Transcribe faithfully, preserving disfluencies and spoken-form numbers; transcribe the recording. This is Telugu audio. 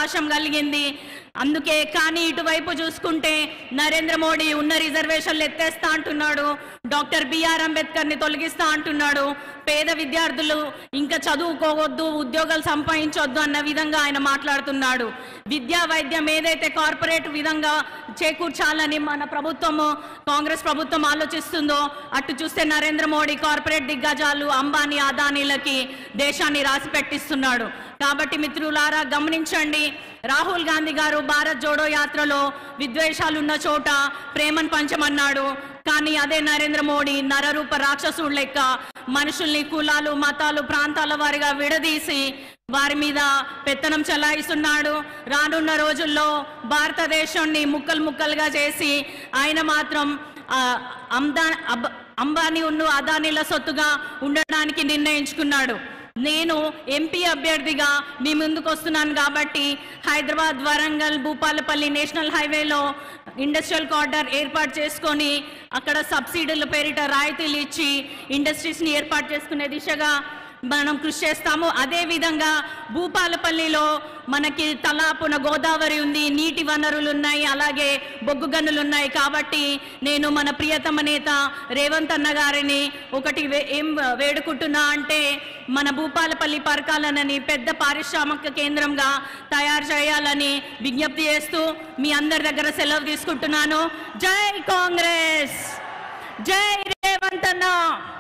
అవకాశం కలిగింది. అందుకే కానీ ఇటువైపు చూసుకుంటే నరేంద్ర మోడీ ఉన్న రిజర్వేషన్లు ఎత్తేస్తా అంటున్నాడు, డాక్టర్ బిఆర్ అంబేద్కర్ని తొలగిస్తా అంటున్నాడు, పేద విద్యార్థులు ఇంకా చదువుకోవద్దు, ఉద్యోగాలు సంపాదించొద్దు అన్న విధంగా ఆయన మాట్లాడుతున్నాడు. విద్యా వైద్యం ఏదైతే కార్పొరేట్ విధంగా చేకూర్చాలని మన ప్రభుత్వము కాంగ్రెస్ ప్రభుత్వం ఆలోచిస్తుందో అటు చూస్తే నరేంద్ర మోడీ కార్పొరేట్ దిగ్గజాలు అంబానీ అదానీలకి దేశాన్ని రాసి పెట్టిస్తున్నాడు. కాబట్టి మిత్రులారా గమనించండి, రాహుల్ గాంధీ గారు భారత్ జోడో యాత్రలో విద్వేషాలు ఉన్న చోట ప్రేమను పంచమన్నాడు. కానీ అదే నరేంద్ర మోడీ నరరూప రాక్షసుడు లెక్క మనుషుల్ని కులాలు మతాలు ప్రాంతాల వారిగా విడదీసి వారి మీద పెత్తనం చెలాయిస్తున్నాడు. రానున్న రోజుల్లో భారతదేశాన్ని ముక్కలు ముక్కలుగా చేసి ఆయన మాత్రం అందా అంబానీ ఉన్న అదానీల సొత్తుగా ఉండడానికి నిర్ణయించుకున్నాడు. నేను ఎంపీ అభ్యర్థిగా మీ ముందుకు వస్తున్నాను కాబట్టి హైదరాబాద్ వరంగల్ భూపాలపల్లి నేషనల్ హైవేలో ఇండస్ట్రియల్ కారిడార్ ఏర్పాటు చేసుకొని అక్కడ సబ్సిడీల పేరిట రాయితీలు ఇచ్చి ఇండస్ట్రీస్ని ఏర్పాటు చేసుకునే దిశగా మనం కృషి చేస్తాము. అదేవిధంగా భూపాలపల్లిలో మనకి తలాపున గోదావరి ఉంది, నీటి వనరులు ఉన్నాయి, అలాగే బొగ్గు గనులు ఉన్నాయి. కాబట్టి నేను మన ప్రియతమ నేత రేవంత్ అన్న గారిని ఒకటి ఏం వేడుకుంటున్నా అంటే మన భూపాలపల్లి పరకాలనని పెద్ద పారిశ్రామిక కేంద్రంగా తయారు చేయాలని విజ్ఞప్తి చేస్తూ మీ అందరి దగ్గర సెలవు తీసుకుంటున్నాను. జై కాంగ్రెస్, జై రేవంత్ అన్న.